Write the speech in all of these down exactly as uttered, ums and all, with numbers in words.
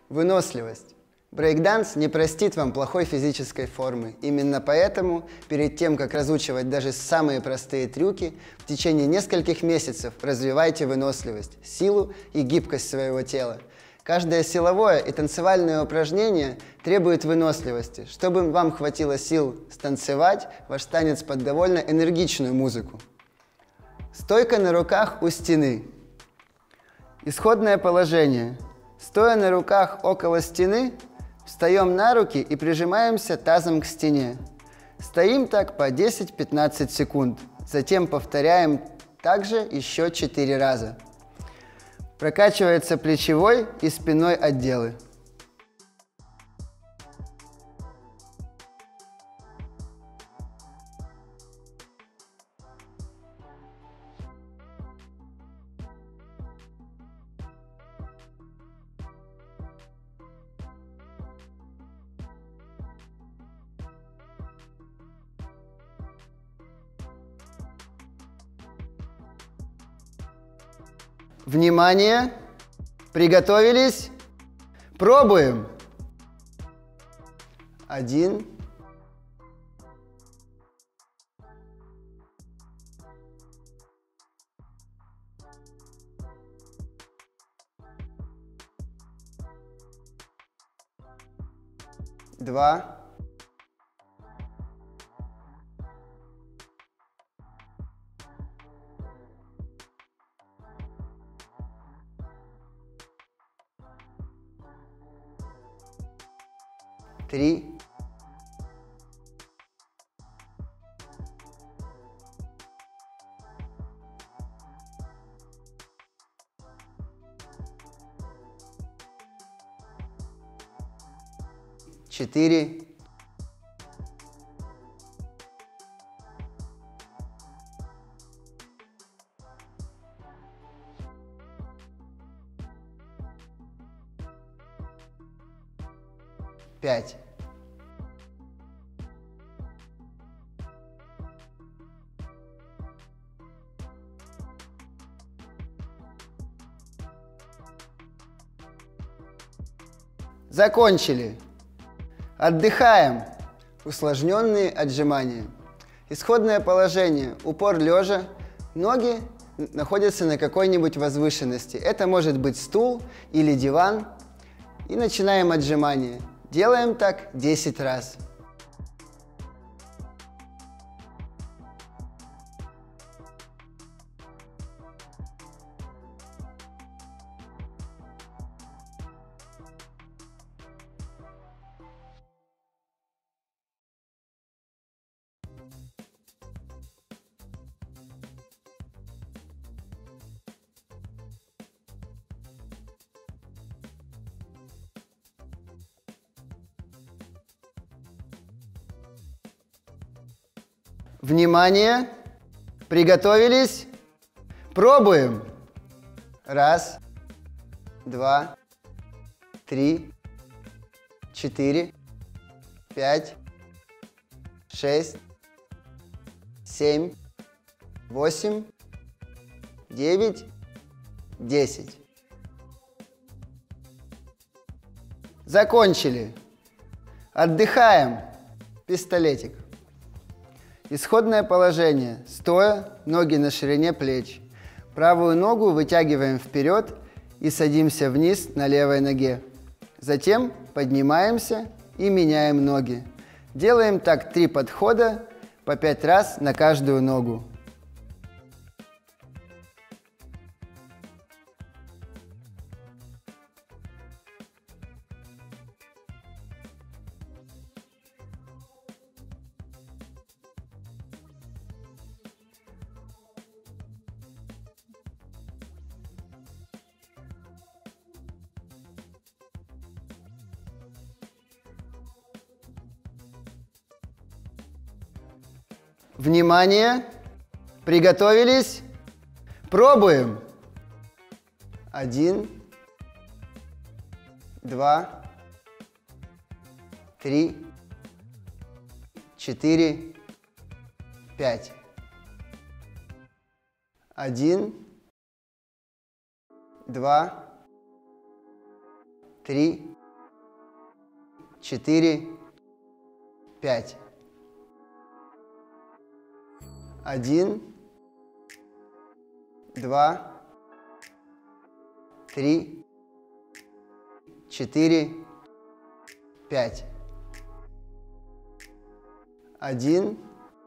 Выносливость. Брейкданс не простит вам плохой физической формы. Именно поэтому, перед тем, как разучивать даже самые простые трюки, в течение нескольких месяцев развивайте выносливость, силу и гибкость своего тела. Каждое силовое и танцевальное упражнение требует выносливости. Чтобы вам хватило сил станцевать ваш танец под довольно энергичную музыку. Стойка на руках у стены. Исходное положение. Стоя на руках около стены, встаем на руки и прижимаемся тазом к стене. Стоим так по десять-пятнадцать секунд. Затем повторяем также еще четыре раза. Прокачивается плечевой и спинной отделы. Внимание! Приготовились? Пробуем! Один. Два. Три. Четыре. Пять. Закончили. Отдыхаем. Усложненные отжимания. Исходное положение. Упор лежа. Ноги находятся на какой-нибудь возвышенности. Это может быть стул или диван. И начинаем отжимания. Делаем так десять раз. Внимание! Приготовились? Пробуем! Раз, два, три, четыре, пять, шесть, семь, восемь, девять, десять. Закончили. Отдыхаем. Пистолетик. Исходное положение. Стоя, ноги на ширине плеч. Правую ногу вытягиваем вперед и садимся вниз на левой ноге. Затем поднимаемся и меняем ноги. Делаем так три подхода по пять раз на каждую ногу. Внимание! Приготовились? Пробуем! Один, два, три, четыре, пять. Один, два, три, четыре, пять. Один, два, три, четыре, пять. Один,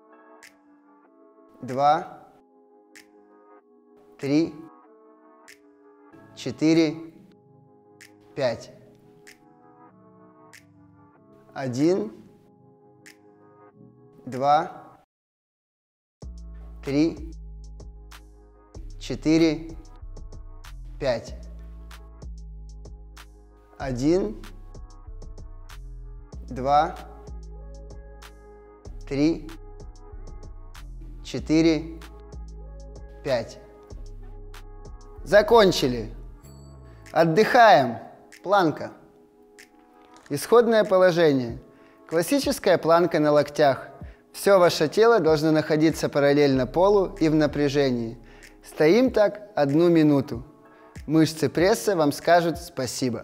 два, три, четыре, пять. Один, два, три, четыре, пять. Один, два, три, четыре, пять. Закончили. Отдыхаем. Планка. Исходное положение. Классическая планка на локтях. Все ваше тело должно находиться параллельно полу и в напряжении. Стоим так одну минуту. Мышцы пресса вам скажут спасибо.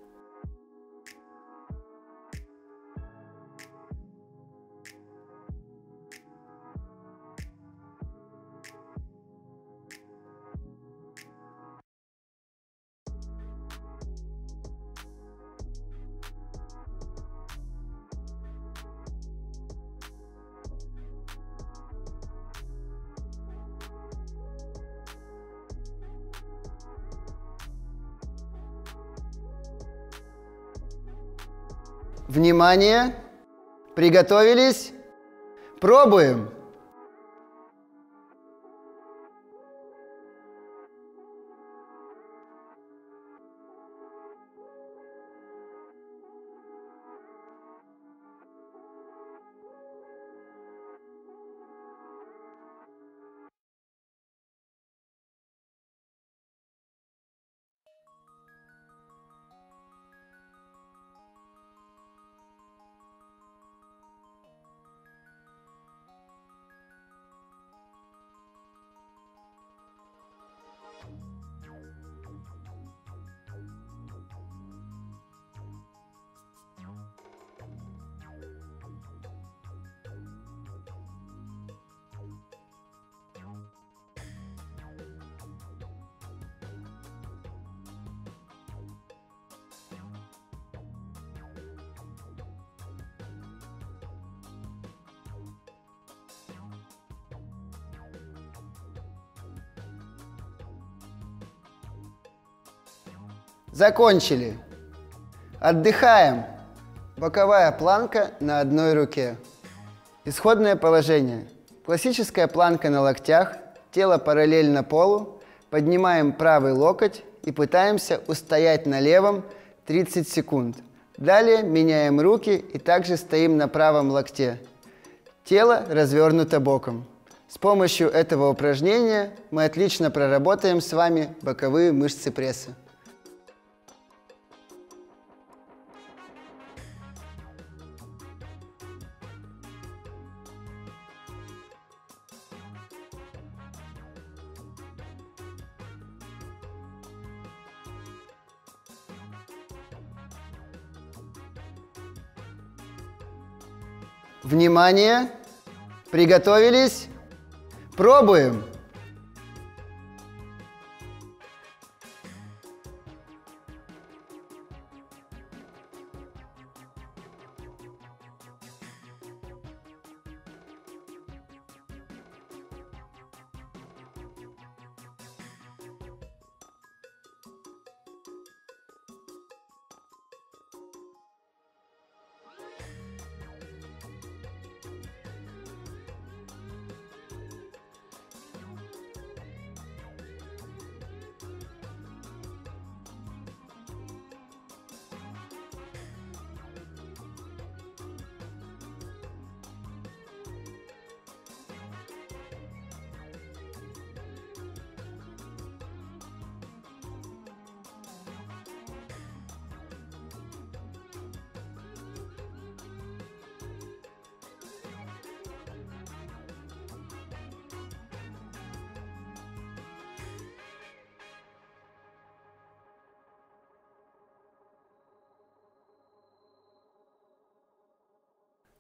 Внимание! Приготовились? Пробуем! Закончили. Отдыхаем. Боковая планка на одной руке. Исходное положение. Классическая планка на локтях, тело параллельно полу. Поднимаем правый локоть и пытаемся устоять на левом тридцать секунд. Далее меняем руки и также стоим на правом локте. Тело развернуто боком. С помощью этого упражнения мы отлично проработаем с вами боковые мышцы пресса. Внимание! Приготовились? Пробуем!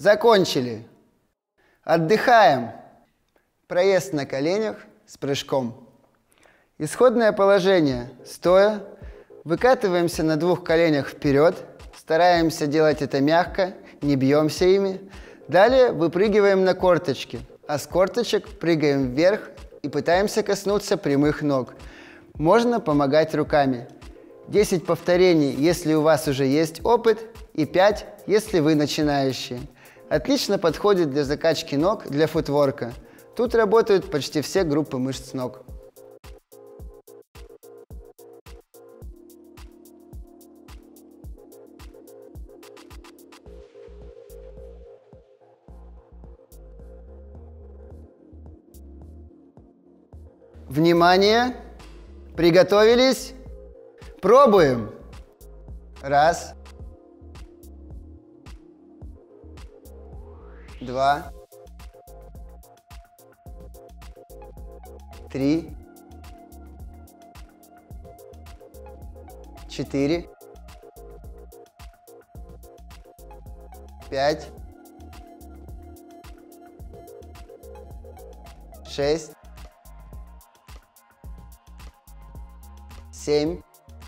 Закончили. Отдыхаем. Проезд на коленях с прыжком. Исходное положение. Стоя. Выкатываемся на двух коленях вперед. Стараемся делать это мягко, не бьемся ими. Далее выпрыгиваем на корточки. А с корточек прыгаем вверх и пытаемся коснуться прямых ног. Можно помогать руками. десять повторений, если у вас уже есть опыт, и пять, если вы начинающие. Отлично подходит для закачки ног, для футворка. Тут работают почти все группы мышц ног. Внимание! Приготовились? Пробуем! Раз. Два. Три. Четыре. Пять. Шесть. Семь.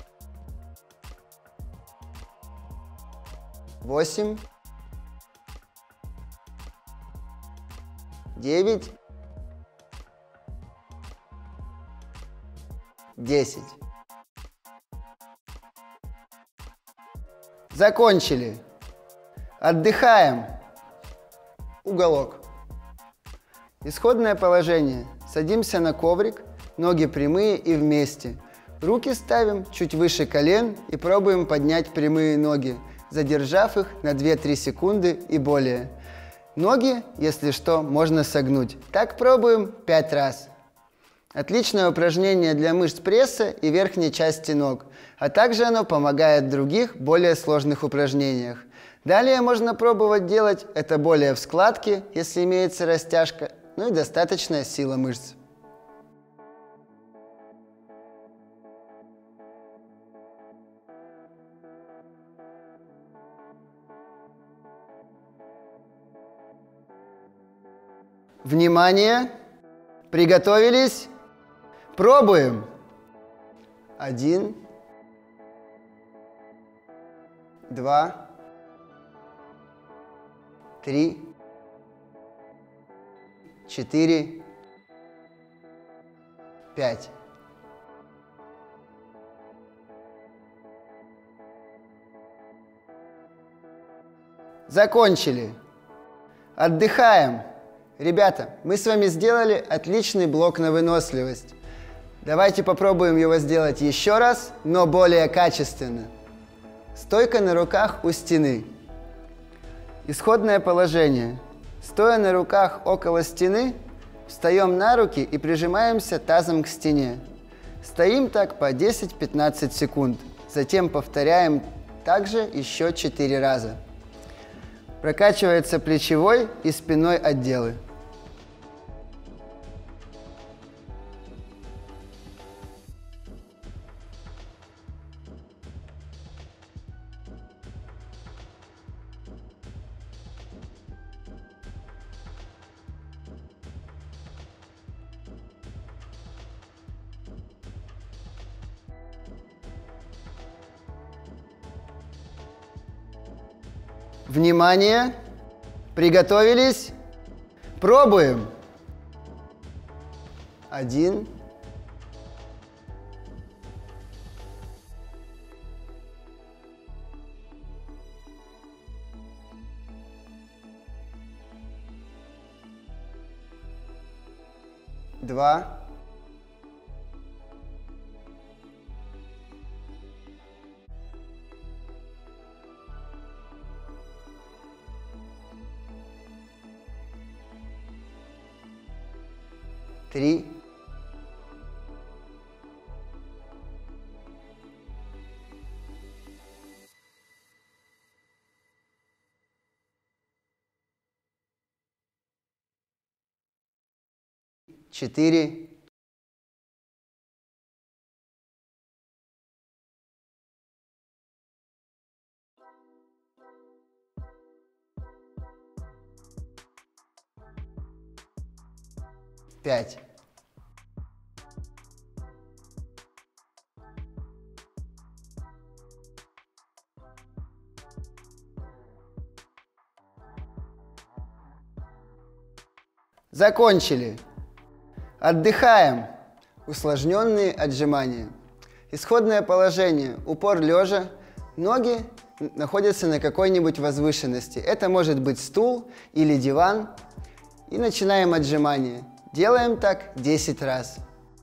Восемь. Девять. Десять. Закончили. Отдыхаем. Уголок. Исходное положение. Садимся на коврик, ноги прямые и вместе. Руки ставим чуть выше колен и пробуем поднять прямые ноги, задержав их на две-три секунды и более. Ноги, если что, можно согнуть. Так пробуем пять раз. Отличное упражнение для мышц пресса и верхней части ног, а также оно помогает в других, более сложных упражнениях. Далее можно пробовать делать это более в складке, если имеется растяжка, ну и достаточная сила мышц. Внимание! Приготовились? Пробуем! Один. Два. Три. Четыре. Пять. Закончили. Отдыхаем. Ребята, мы с вами сделали отличный блок на выносливость. Давайте попробуем его сделать еще раз, но более качественно. Стойка на руках у стены. Исходное положение. Стоя на руках около стены, встаем на руки и прижимаемся тазом к стене. Стоим так по десять-пятнадцать секунд. Затем повторяем также еще четыре раза. Прокачивается плечевой и спинной отделы. Внимание! Приготовились? Пробуем! Один. Два. Три. Четыре. пять. Закончили. Отдыхаем. Усложненные отжимания. Исходное положение. Упор лежа. Ноги находятся на какой-нибудь возвышенности. Это может быть стул или диван. И начинаем отжимания. Делаем так десять раз.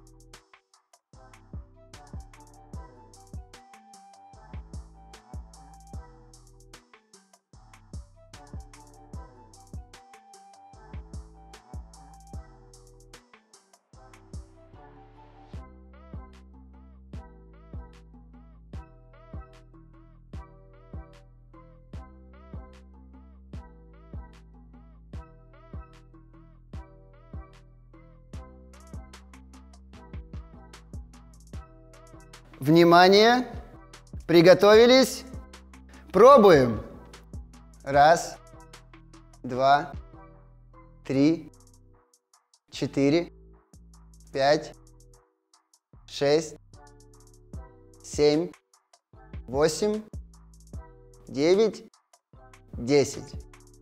Внимание! Приготовились? Пробуем! Раз, два, три, четыре, пять, шесть, семь, восемь, девять, десять.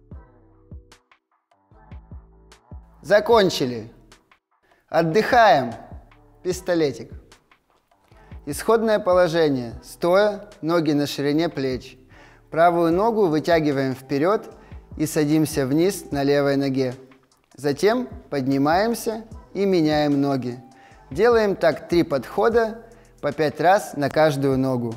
Закончили. Отдыхаем. Пистолетик. Исходное положение. Стоя, ноги на ширине плеч. Правую ногу вытягиваем вперед и садимся вниз на левой ноге. Затем поднимаемся и меняем ноги. Делаем так три подхода по пять раз на каждую ногу.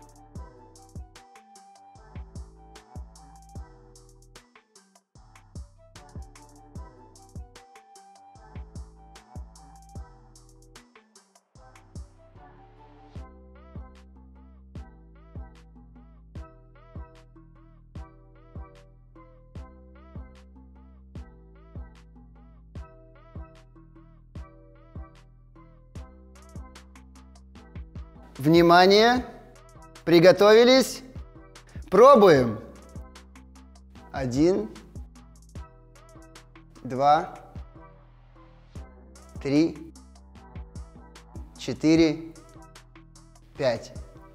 Внимание! Приготовились? Пробуем! Один, два, три, четыре, пять.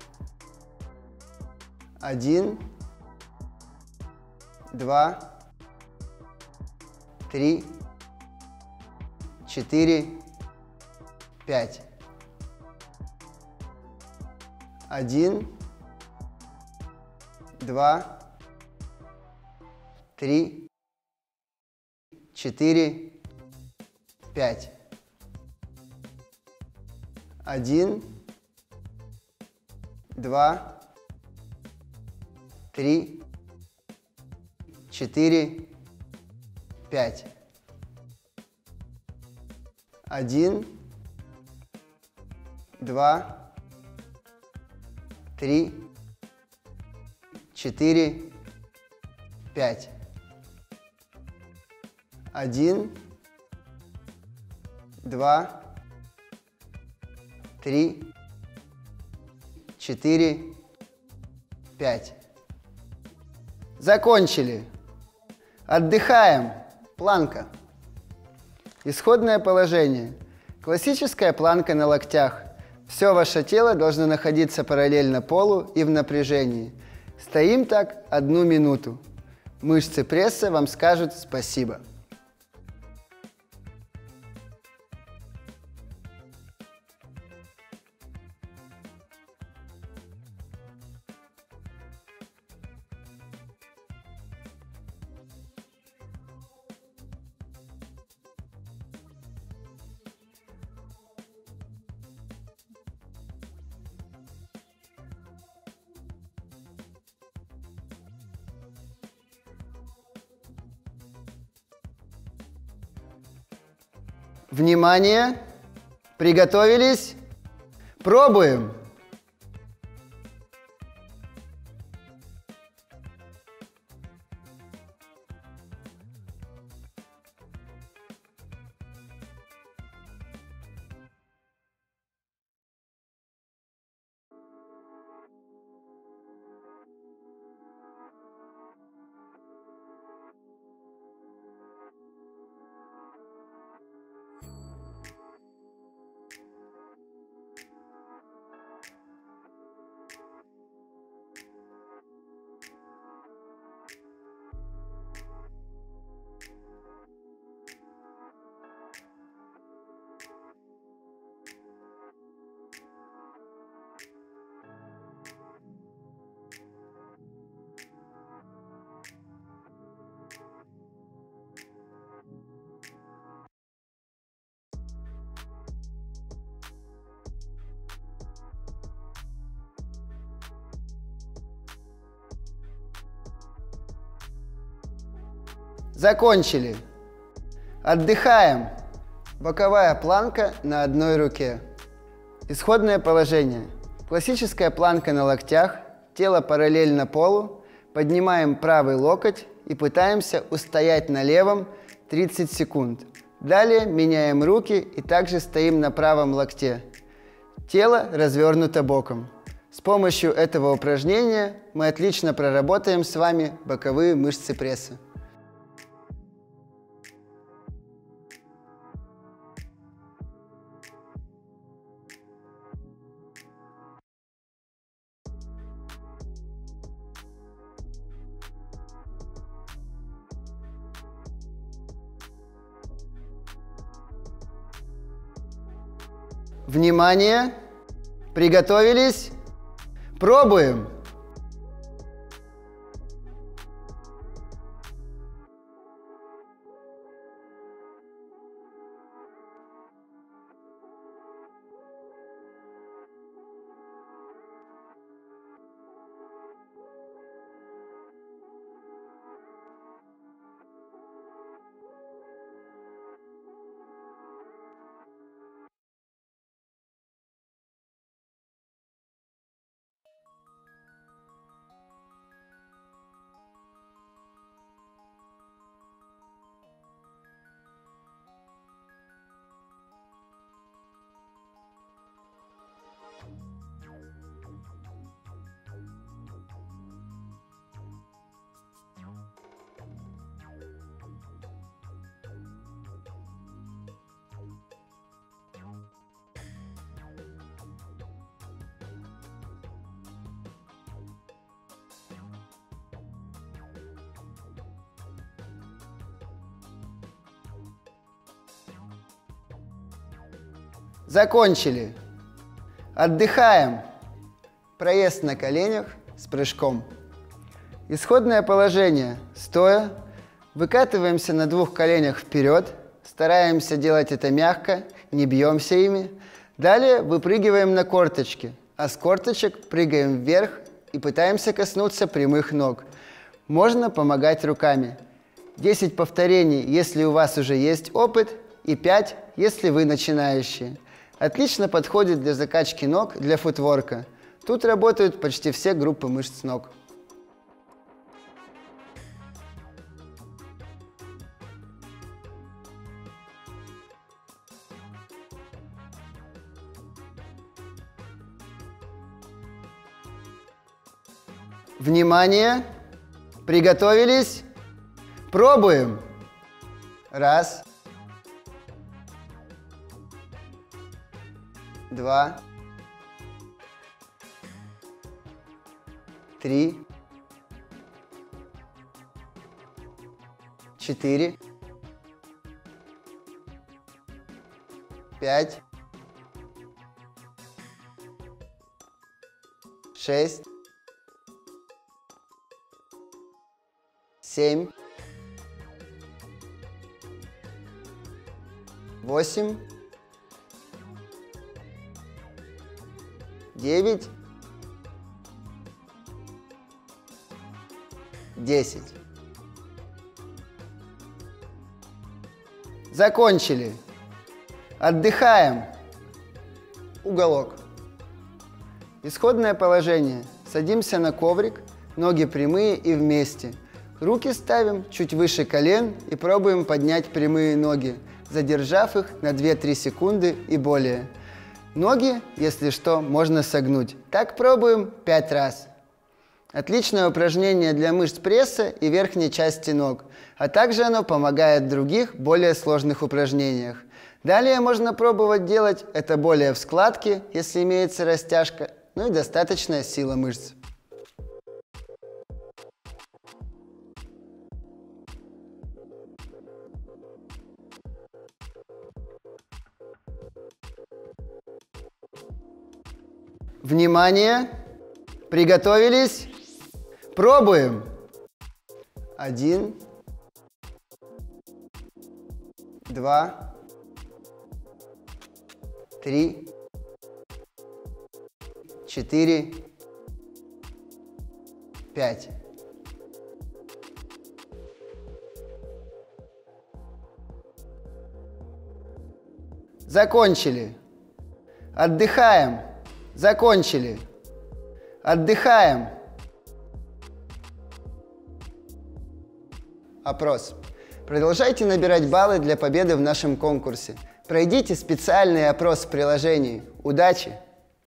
Один, два, три, четыре, пять. Один, два, три, четыре, пять. Один, два, три, четыре, пять. Один, два, три, четыре, пять. Один, два, три, четыре, пять. Закончили. Отдыхаем. Планка. Исходное положение. Классическая планка на локтях. Все ваше тело должно находиться параллельно полу и в напряжении. Стоим так одну минуту. Мышцы пресса вам скажут спасибо. Внимание! Приготовились? Пробуем! Закончили. Отдыхаем. Боковая планка на одной руке. Исходное положение. Классическая планка на локтях, тело параллельно полу. Поднимаем правый локоть и пытаемся устоять на левом тридцать секунд. Далее меняем руки и также стоим на правом локте. Тело развернуто боком. С помощью этого упражнения мы отлично проработаем с вами боковые мышцы пресса. Внимание! Приготовились? Пробуем! Закончили. Отдыхаем. Проезд на коленях с прыжком. Исходное положение. Стоя. Выкатываемся на двух коленях вперед. Стараемся делать это мягко, не бьемся ими. Далее выпрыгиваем на корточки. А с корточек прыгаем вверх и пытаемся коснуться прямых ног. Можно помогать руками. десять повторений, если у вас уже есть опыт, и пять, если вы начинающие. Отлично подходит для закачки ног, для футворка. Тут работают почти все группы мышц ног. Внимание! Приготовились? Пробуем! Раз. Два. Три. Четыре. Пять. Шесть. Семь. Восемь. Девять. Десять. Закончили. Отдыхаем. Уголок. Исходное положение. Садимся на коврик, ноги прямые и вместе. Руки ставим чуть выше колен и пробуем поднять прямые ноги, задержав их на две-три секунды и более. Ноги, если что, можно согнуть. Так пробуем пять раз. Отличное упражнение для мышц пресса и верхней части ног, а также оно помогает в других, более сложных упражнениях. Далее можно пробовать делать это более в складке, если имеется растяжка, ну и достаточная сила мышц. Внимание! Приготовились? Пробуем! Один. Два. Три. Четыре. Пять. Закончили. Отдыхаем. Закончили. Отдыхаем. Опрос. Продолжайте набирать баллы для победы в нашем конкурсе. Пройдите специальный опрос в приложении. Удачи!